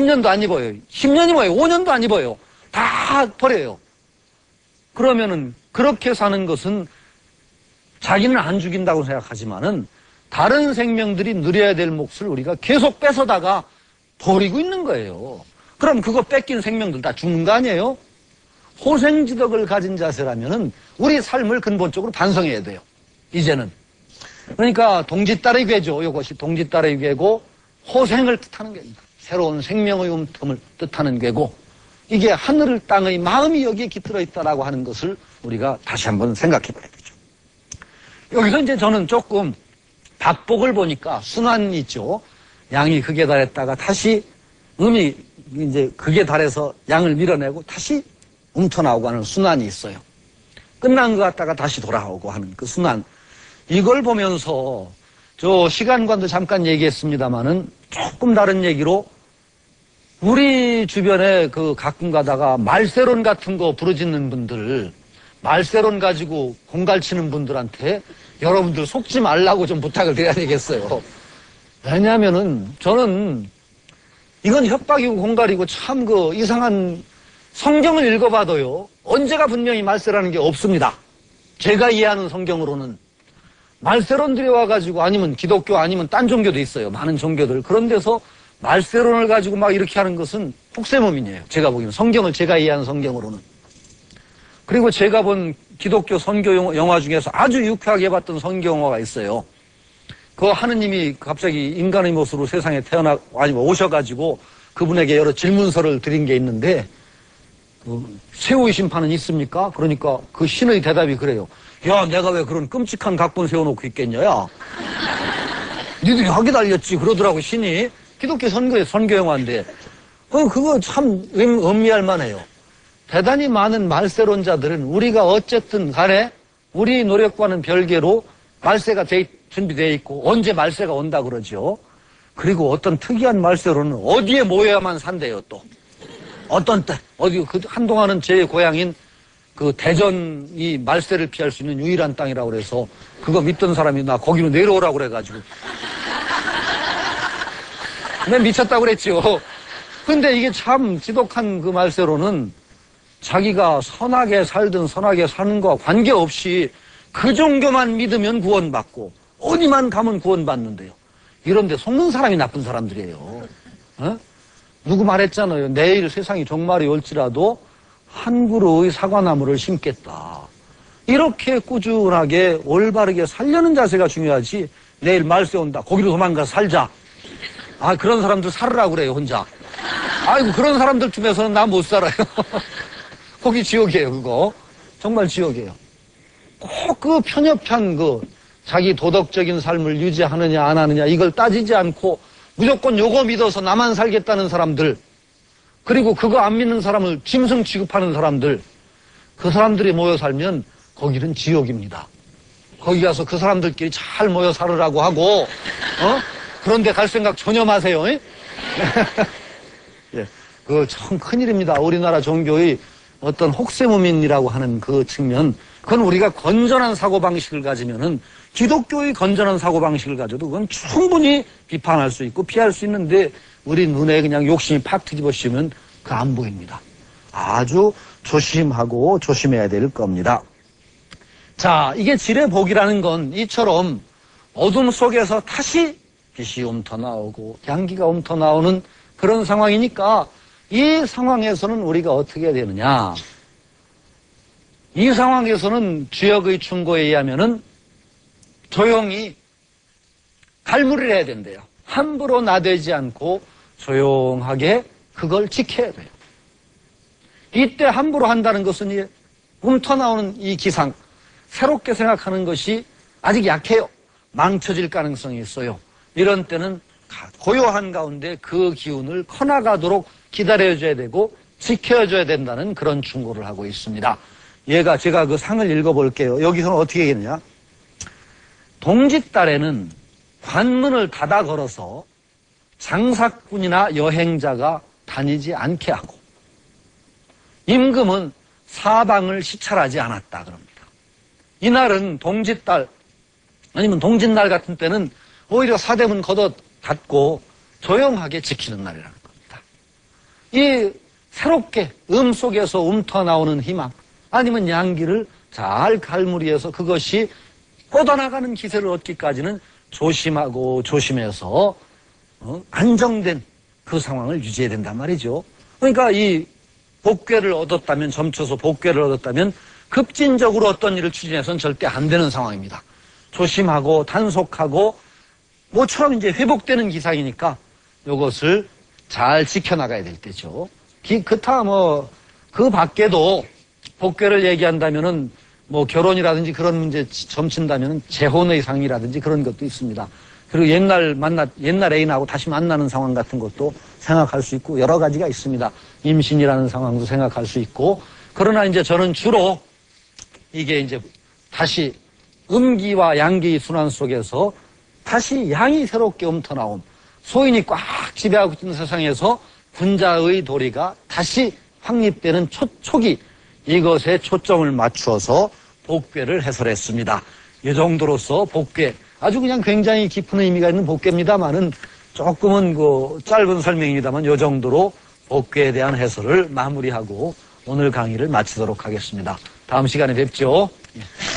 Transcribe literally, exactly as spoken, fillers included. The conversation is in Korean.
년도 안 입어요. 십 년이 뭐예요? 오 년도 안 입어요. 다 버려요. 그러면은 그렇게 사는 것은 자기는 안 죽인다고 생각하지만은 다른 생명들이 누려야 될 몫을 우리가 계속 뺏어다가 버리고 있는 거예요. 그럼 그거 뺏긴 생명들 다 죽는 거 아니에요? 호생지덕을 가진 자세라면은 우리 삶을 근본적으로 반성해야 돼요. 이제는. 그러니까 동짓다리 괴죠. 이것이 동짓다리 괴고 호생을 뜻하는 괴입니다. 새로운 생명의 움텀을 뜻하는 괴고 이게 하늘 땅의 마음이 여기에 깃들어 있다라고 하는 것을 우리가 다시 한번 생각해 봐야 되죠. 여기서 이제 저는 조금 밥복을 보니까 순환이 있죠. 양이 극에 달했다가 다시 음이 이제 극에 달해서 양을 밀어내고 다시 움터나오고 하는 순환이 있어요. 끝난 것 같다가 다시 돌아오고 하는 그 순환. 이걸 보면서 저 시간관도 잠깐 얘기했습니다마는 조금 다른 얘기로 우리 주변에 그 가끔 가다가 말세론 같은 거 부르짖는 분들, 말세론 가지고 공갈치는 분들한테 여러분들 속지 말라고 좀 부탁을 드려야 되겠어요. 왜냐하면은 저는 이건 협박이고 공갈이고 참 그 이상한 성경을 읽어봐도요. 언제가 분명히 말세라는 게 없습니다. 제가 이해하는 성경으로는. 말세론들이 와가지고 아니면 기독교 아니면 딴 종교도 있어요. 많은 종교들. 그런 데서 말세론을 가지고 막 이렇게 하는 것은 폭세무민이에요. 제가 보기에는. 성경을 제가 이해하는 성경으로는. 그리고 제가 본 기독교 선교 영화 중에서 아주 유쾌하게 봤던 선교 영화가 있어요. 그 하느님이 갑자기 인간의 모습으로 세상에 태어나, 아니면 오셔가지고 그분에게 여러 질문서를 드린 게 있는데, 그 새우의 심판은 있습니까? 그러니까 그 신의 대답이 그래요. 야, 내가 왜 그런 끔찍한 각본 세워놓고 있겠냐, 야. 니들이 하게 달렸지. 그러더라고, 신이. 기독교 선교의 선교 영화인데. 그, 그거 참 음, 음미할 만해요. 대단히 많은 말세론자들은 우리가 어쨌든 간에 우리 노력과는 별개로 말세가 돼, 준비되어 있고 언제 말세가 온다 그러죠. 그리고 어떤 특이한 말세로는 어디에 모여야만 산대요, 또. 어떤 때, 어디, 그, 한동안은 제 고향인 그 대전이 말세를 피할 수 있는 유일한 땅이라고 그래서 그거 믿던 사람이 나 거기로 내려오라고 그래가지고. 난 미쳤다고 그랬죠. 근데 이게 참 지독한 그 말세로는 자기가 선하게 살든 선하게 사는 거와 관계없이 그 종교만 믿으면 구원받고 어디만 가면 구원받는데요. 이런데 속는 사람이 나쁜 사람들이에요. 어? 누구 말했잖아요. 내일 세상이 종말이 올지라도 한 그루의 사과나무를 심겠다. 이렇게 꾸준하게 올바르게 살려는 자세가 중요하지. 내일 말세 온다. 거기로 도망가서 살자. 아, 그런 사람들 살으라고 그래요, 혼자. 아이고, 그런 사람들 중에서는 나 못 살아요. 거기 지옥이에요, 그거. 정말 지옥이에요. 꼭 그 편협한 그 자기 도덕적인 삶을 유지하느냐 안 하느냐 이걸 따지지 않고 무조건 요거 믿어서 나만 살겠다는 사람들, 그리고 그거 안 믿는 사람을 짐승 취급하는 사람들, 그 사람들이 모여 살면 거기는 지옥입니다. 거기 가서 그 사람들끼리 잘 모여 살으라고 하고, 어? 그런데 갈 생각 전혀 마세요. 예, 그거 참 큰일입니다. 우리나라 종교의 어떤 혹세무민이라고 하는 그 측면, 그건 우리가 건전한 사고방식을 가지면은, 기독교의 건전한 사고방식을 가져도 그건 충분히 비판할 수 있고 피할 수 있는데, 우리 눈에 그냥 욕심이 팍 뒤집어 씌우면 그 안 보입니다. 아주 조심하고 조심해야 될 겁니다. 자, 이게 질의 복이라는 건 이처럼 어둠 속에서 다시 빛이 옴터 나오고 향기가 옴터 나오는 그런 상황이니까, 이 상황에서는 우리가 어떻게 해야 되느냐. 이 상황에서는 주역의 충고에 의하면은 조용히 갈무리를 해야 된대요. 함부로 나대지 않고 조용하게 그걸 지켜야 돼요. 이때 함부로 한다는 것은 이 움터나오는 이 기상, 새롭게 생각하는 것이 아직 약해요. 망쳐질 가능성이 있어요. 이런 때는 고요한 가운데 그 기운을 커나가도록 기다려줘야 되고 지켜줘야 된다는 그런 충고를 하고 있습니다. 얘가, 제가 그 상을 읽어볼게요. 여기서는 어떻게 얘기했느냐. 동짓달에는 관문을 닫아 걸어서 장사꾼이나 여행자가 다니지 않게 하고, 임금은 사방을 시찰하지 않았다 그럽니다. 이날은 동짓달 아니면 동짓날 같은 때는 오히려 사대문 걷어 닫고 조용하게 지키는 날이라는 겁니다. 이 새롭게 음 속에서 움터 나오는 희망, 아니면 양기를 잘 갈무리해서 그것이 뻗어나가는 기세를 얻기까지는 조심하고 조심해서 어? 안정된 그 상황을 유지해야 된단 말이죠. 그러니까 이 복괴를 얻었다면, 점쳐서 복괴를 얻었다면 급진적으로 어떤 일을 추진해서는 절대 안 되는 상황입니다. 조심하고 단속하고 모처럼 이제 회복되는 기상이니까 이것을 잘 지켜나가야 될 때죠. 기, 그타 뭐 그 밖에도 복괴를 얘기한다면은 뭐 결혼이라든지 그런 문제 점친다면은 재혼의 상이라든지 그런 것도 있습니다. 그리고 옛날 만나 옛날 애인하고 다시 만나는 상황 같은 것도 생각할 수 있고 여러 가지가 있습니다. 임신이라는 상황도 생각할 수 있고. 그러나 이제 저는 주로 이게 이제 다시 음기와 양기 순환 속에서 다시 양이 새롭게 움터나옴, 소인이 꽉 지배하고 있는 세상에서 군자의 도리가 다시 확립되는 초, 초기, 이것에 초점을 맞추어서 복괴를 해설했습니다. 이 정도로서 복괴, 아주 그냥 굉장히 깊은 의미가 있는 복괴입니다만은 조금은 그 짧은 설명입니다만 이 정도로 복괴에 대한 해설을 마무리하고 오늘 강의를 마치도록 하겠습니다. 다음 시간에 뵙죠. 예.